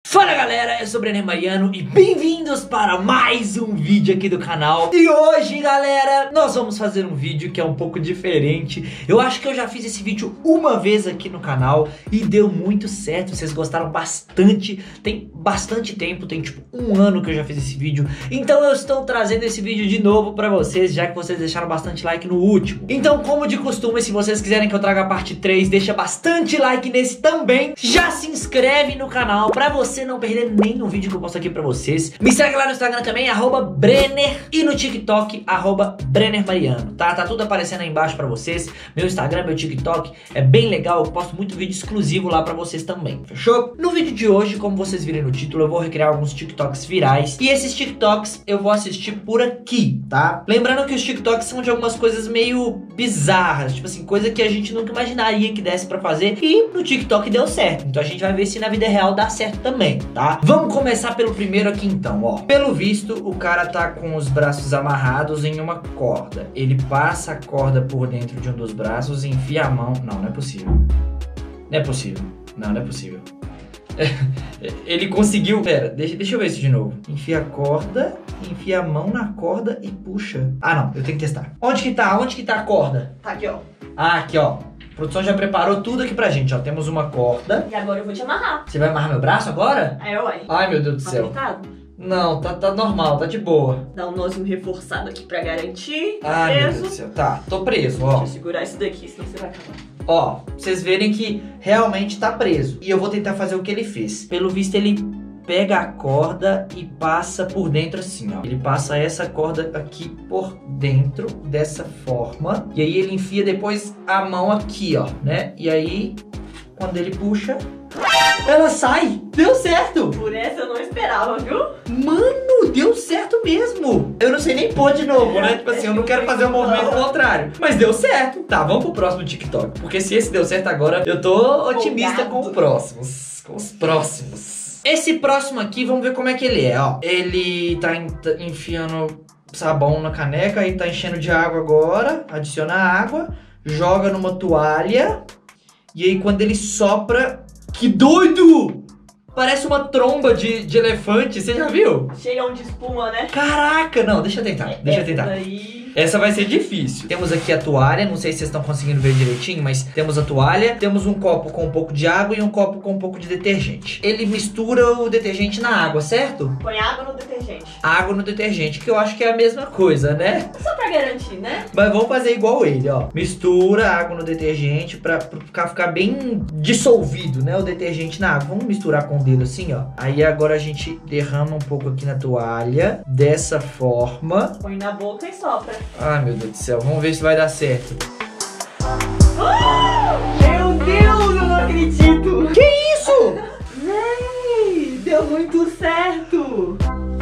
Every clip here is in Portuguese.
Fala galera, eu sou o Brenner Mariano e bem-vindos para mais um vídeo aqui do canal. E hoje galera, nós vamos fazer um vídeo que é um pouco diferente. Eu acho que eu já fiz esse vídeo uma vez aqui no canal e deu muito certo, vocês gostaram bastante. Tem bastante tempo, tem tipo um ano que eu já fiz esse vídeo. Então eu estou trazendo esse vídeo de novo pra vocês, já que vocês deixaram bastante like no último. Então como de costume, se vocês quiserem que eu traga a parte 3, deixa bastante like nesse também. Já se inscreve no canal pra você não perder nenhum vídeo que eu posto aqui pra vocês. Me segue lá no Instagram também, @Brenner, e no TikTok, @BrennerMariano, tá? Tá tudo aparecendo aí embaixo pra vocês. Meu Instagram, meu TikTok é bem legal, eu posto muito vídeo exclusivo lá pra vocês também, fechou? No vídeo de hoje, como vocês viram no título, eu vou recriar alguns TikToks virais, e esses TikToks eu vou assistir por aqui, tá? Lembrando que os TikToks são de algumas coisas meio bizarras, tipo assim, coisa que a gente nunca imaginaria que desse pra fazer, e no TikTok deu certo, então a gente vai ver se na vida real dá certo também, tá? Vamos começar pelo primeiro aqui então, ó. Pelo visto, o cara tá com os braços amarrados em uma corda. Ele passa a corda por dentro de um dos braços e enfia a mão... Não, não é possível. Não é possível. Não, não é possível. Ele conseguiu... Pera, deixa eu ver isso de novo. Enfia a corda, enfia a mão na corda e puxa. Ah, não, eu tenho que testar. Onde que tá? Onde que tá a corda? Tá aqui, ó. Ah, aqui, ó. A produção já preparou tudo aqui pra gente, ó. Temos uma corda. E agora eu vou te amarrar. Você vai amarrar meu braço agora? Ué. Ai, meu Deus do céu. Apertado? Não, tá normal, tá de boa. Dá um nozinho reforçado aqui pra garantir. Ai, meu Preso. Deus do céu. Tá, tô preso, Deixa ó. eu segurar isso daqui, senão você vai acabar. Ó, pra vocês verem que realmente tá preso. E eu vou tentar fazer o que ele fez. Pelo visto, ele pega a corda e passa por dentro assim, ó. Ele passa essa corda aqui por dentro, dessa forma. E aí ele enfia depois a mão aqui, ó, né? E aí, quando ele puxa, ela sai. Deu certo. Por essa eu não esperava, viu? Mano, deu certo mesmo. Eu não sei nem pôr de novo, né? Tipo assim, eu não quero fazer o movimento contrário. Mas deu certo. Tá, vamos pro próximo TikTok. Porque se esse deu certo agora, eu tô otimista com os próximos. Com os próximos. Esse próximo aqui, vamos ver como é que ele é, ó. Ele tá enfiando sabão na caneca e tá enchendo de água agora. Adiciona água, joga numa toalha. E aí quando ele sopra... Que doido! Parece uma tromba de elefante, você já viu? Cheião de espuma, né? Caraca! Não, deixa eu tentar, deixa eu tentar. Daí... Essa vai ser difícil. Temos aqui a toalha, não sei se vocês estão conseguindo ver direitinho, mas temos a toalha, temos um copo com um pouco de água e um copo com um pouco de detergente. Ele mistura o detergente na água, certo? Põe água no detergente. Água no detergente, que eu acho que é a mesma coisa, né? Só pra garantir, né? Mas vamos fazer igual ele, ó. Mistura a água no detergente pra ficar bem dissolvido, né? O detergente na água. Vamos misturar com o dedo assim, ó. Aí agora a gente derrama um pouco aqui na toalha, dessa forma. Põe na boca e sopra. Ai, meu Deus do céu. Vamos ver se vai dar certo. Meu Deus, eu não acredito! Que isso? Véi, deu muito certo!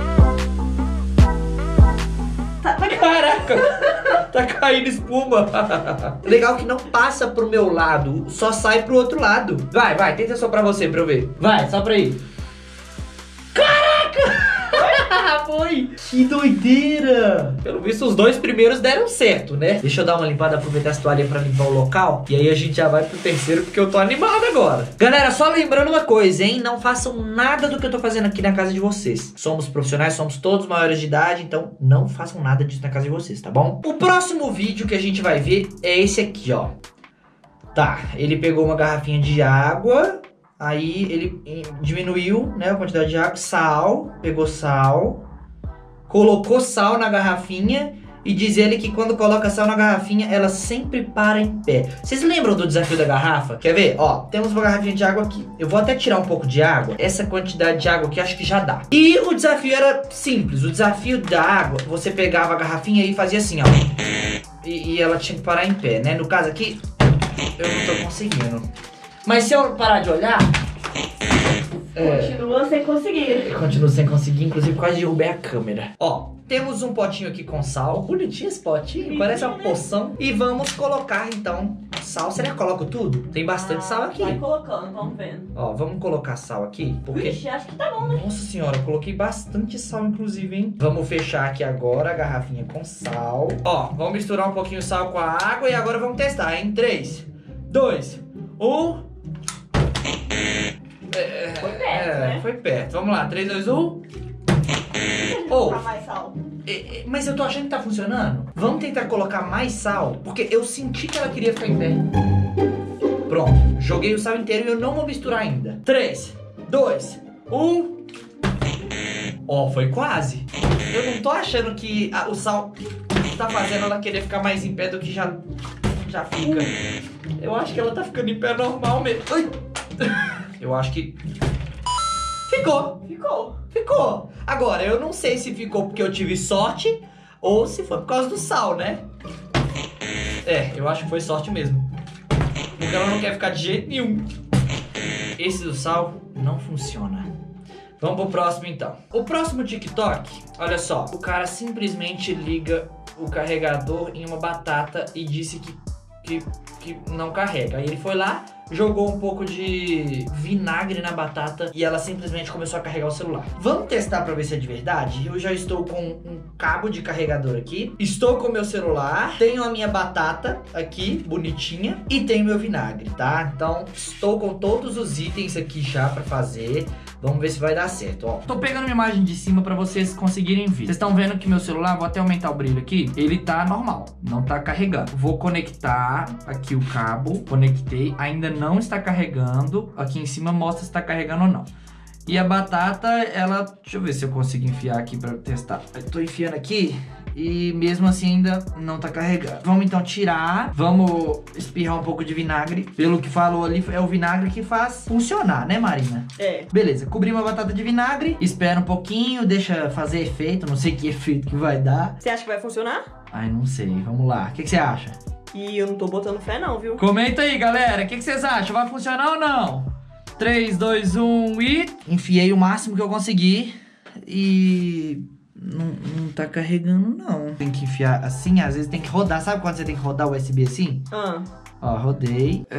Caraca! Tá caindo espuma. Legal que não passa pro meu lado, só sai pro outro lado. Vai, tenta soprar você pra eu ver. Vai, sopra aí. Caraca! Foi! Que doideira! Pelo visto, os dois primeiros deram certo, né? Deixa eu dar uma limpada, aproveitar essa toalha pra limpar o local. E aí a gente já vai pro terceiro, porque eu tô animado agora. Galera, só lembrando uma coisa, hein? Não façam nada do que eu tô fazendo aqui na casa de vocês. Somos profissionais, somos todos maiores de idade, então não façam nada disso na casa de vocês, tá bom? O próximo vídeo que a gente vai ver é esse aqui, ó. Tá, ele pegou uma garrafinha de água... Aí ele diminuiu, né, a quantidade de água, sal, pegou sal, colocou sal na garrafinha e diz ele que quando coloca sal na garrafinha, ela sempre para em pé. Vocês lembram do desafio da garrafa? Quer ver? Ó, temos uma garrafinha de água aqui. Eu vou até tirar um pouco de água, essa quantidade de água aqui acho que já dá. E o desafio era simples, o desafio da água, você pegava a garrafinha e fazia assim, ó. E ela tinha que parar em pé, né? No caso aqui, eu não tô conseguindo. Mas se eu parar de olhar... Continua sem conseguir. Continuo sem conseguir, inclusive quase derrubei a câmera. Ó, temos um potinho aqui com sal. Bonitinho esse potinho, bonitinho, parece uma poção. E vamos colocar então sal. Será que eu coloco tudo? Tem bastante sal aqui. Vai colocando, vamos vendo. Ó, vamos colocar sal aqui, porque... Ixi, acho que tá bom, né? Nossa senhora, eu coloquei bastante sal inclusive, hein? Vamos fechar aqui agora a garrafinha com sal. Ó, vamos misturar um pouquinho o sal com a água e agora vamos testar, hein? 3, 2, 1... Foi perto, né? Não, foi perto. Vamos lá, 3, 2, 1. Colocar mais sal. Mas eu tô achando que tá funcionando. Vamos tentar colocar mais sal, porque eu senti que ela queria ficar em pé. Pronto, joguei o sal inteiro e eu não vou misturar ainda. 3, 2, 1. Ó, foi quase. Eu não tô achando que o sal tá fazendo ela querer ficar mais em pé do que já fica. Eu acho que ela tá ficando em pé normal mesmo. Ai. Eu acho que... Ficou. Agora, eu não sei se ficou porque eu tive sorte ou se foi por causa do sal, né? Eu acho que foi sorte mesmo. Porque ela não quer ficar de jeito nenhum. Esse do sal não funciona. Vamos pro próximo então. O próximo TikTok, olha só. O cara simplesmente liga o carregador em uma batata e disse que não carrega. Aí ele foi lá, jogou um pouco de vinagre na batata e ela simplesmente começou a carregar o celular. Vamos testar pra ver se é de verdade? Eu já estou com um cabo de carregador aqui, estou com o meu celular, tenho a minha batata aqui, bonitinha, e tenho meu vinagre, tá? Então, estou com todos os itens aqui já pra fazer. Vamos ver se vai dar certo, ó. Tô pegando uma imagem de cima pra vocês conseguirem ver. Vocês estão vendo que meu celular, vou até aumentar o brilho aqui, ele tá normal, não tá carregando. Vou conectar aqui o cabo, conectei, ainda não está carregando. Aqui em cima mostra se tá carregando ou não. E a batata, ela... Deixa eu ver se eu consigo enfiar aqui pra testar. Eu tô enfiando aqui e mesmo assim ainda não tá carregando. Vamos então tirar. Vamos espirrar um pouco de vinagre. Pelo que falou ali, é o vinagre que faz funcionar, né, Marina? Beleza, cobrimos a batata de vinagre. Espera um pouquinho, deixa fazer efeito. Não sei que efeito que vai dar. Você acha que vai funcionar? Ai, não sei. Vamos lá. O que você acha? E eu não tô botando fé não, viu? Comenta aí, galera. O que vocês acham? Vai funcionar ou não? 3, 2, 1 e... Enfiei o máximo que eu consegui e... Não tá carregando, não. Tem que enfiar assim, às vezes tem que rodar. Sabe quando você tem que rodar o USB assim? Ó, rodei.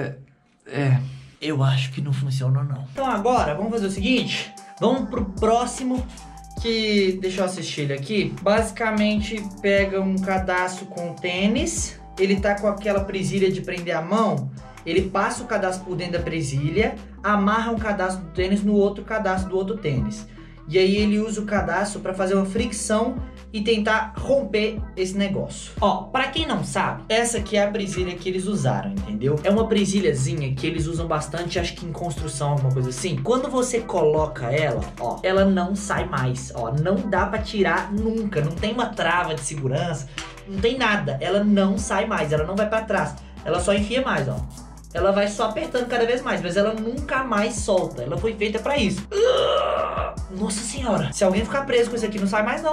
Eu acho que não funcionou, não. Então agora, vamos fazer o seguinte. Vamos pro próximo, que... Deixa eu assistir ele aqui. Basicamente, pega um cadastro com tênis. Ele tá com aquela presilha de prender a mão. Ele passa o cadastro por dentro da presilha, amarra um cadastro do tênis no outro cadastro do outro tênis. E aí ele usa o cadastro para fazer uma fricção e tentar romper esse negócio. Ó, pra quem não sabe, essa aqui é a presilha que eles usaram, entendeu? É uma presilhazinha que eles usam bastante, acho que em construção, alguma coisa assim. Quando você coloca ela, ó, ela não sai mais, ó. Não dá pra tirar nunca, não tem uma trava de segurança, não tem nada. Ela não sai mais, ela não vai pra trás. Ela só enfia mais, ó. Ela vai só apertando cada vez mais, mas ela nunca mais solta. Ela foi feita pra isso. Nossa senhora. Se alguém ficar preso com isso aqui, não sai mais não.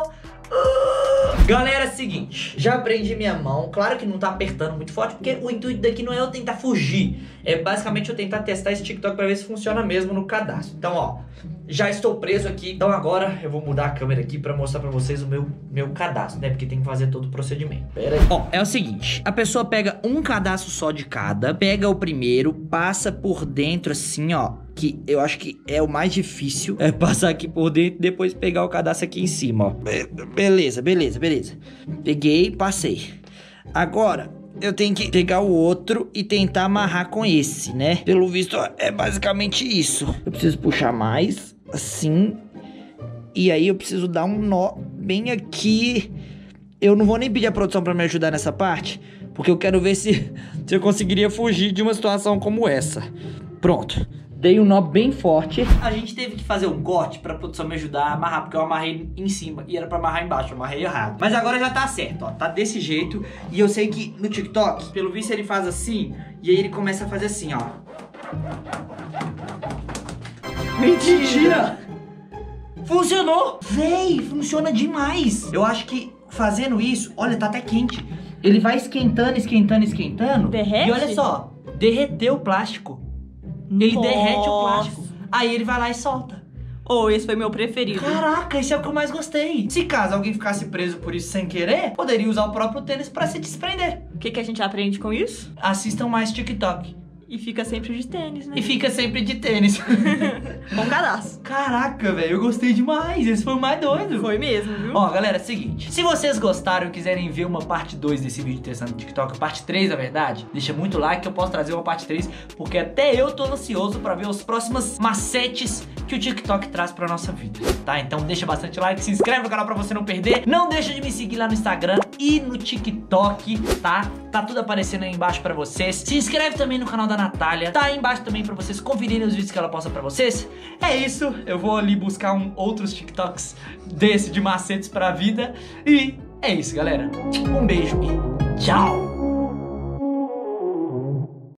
Galera, é o seguinte. Já prendi minha mão. Claro que não tá apertando muito forte, porque o intuito daqui não é eu tentar fugir. É basicamente eu tentar testar esse TikTok pra ver se funciona mesmo no cadastro. Então, ó, já estou preso aqui. Então agora eu vou mudar a câmera aqui pra mostrar pra vocês o meu cadastro, né? Porque tem que fazer todo o procedimento. Pera aí. Ó, é o seguinte. A pessoa pega um cadastro só de cada. Pega o primeiro, passa por dentro assim, ó. Que eu acho que é o mais difícil. É passar aqui por dentro e depois pegar o cadastro aqui em cima, ó. Beleza. Peguei, passei. Agora... eu tenho que pegar o outro e tentar amarrar com esse, né? Pelo visto, é basicamente isso. Eu preciso puxar mais, assim. E aí eu preciso dar um nó bem aqui. Eu não vou nem pedir a produção pra me ajudar nessa parte, porque eu quero ver se eu conseguiria fugir de uma situação como essa. Pronto. Dei um nó bem forte. A gente teve que fazer um corte pra produção me ajudar a amarrar, porque eu amarrei em cima e era pra amarrar embaixo, eu amarrei errado. Mas agora já tá certo, ó, tá desse jeito. E eu sei que no TikTok, pelo visto ele faz assim, e aí ele começa a fazer assim, ó. Mentira! Funcionou! Véi, funciona demais! Eu acho que fazendo isso, olha, tá até quente. Ele vai esquentando. Derrete? E olha só, derreteu o plástico. Ele derrete o plástico. Aí ele vai lá e solta. Esse foi meu preferido. Caraca, esse é o que eu mais gostei. Se caso alguém ficasse preso por isso sem querer, poderia usar o próprio tênis pra se desprender. O que a gente aprende com isso? Assistam mais TikTok. E fica sempre de tênis, né? E fica sempre de tênis. Com cadastro. Caraca, velho, eu gostei demais. Esse foi o mais doido. Foi mesmo, viu? Ó, galera, é o seguinte. Se vocês gostaram e quiserem ver uma parte 2 desse vídeo testando no TikTok, parte 3, na verdade, deixa muito like que eu posso trazer uma parte 3, porque até eu tô ansioso pra ver os próximos macetes que que o TikTok traz pra nossa vida, tá? Então deixa bastante like, se inscreve no canal pra você não perder. Não deixa de me seguir lá no Instagram e no TikTok, tá? Tá tudo aparecendo aí embaixo pra vocês. Se inscreve também no canal da Natália, tá aí embaixo também pra vocês conferirem os vídeos que ela posta pra vocês. É isso, eu vou ali buscar outros TikToks de macetes pra vida. E é isso, galera. Um beijo e tchau!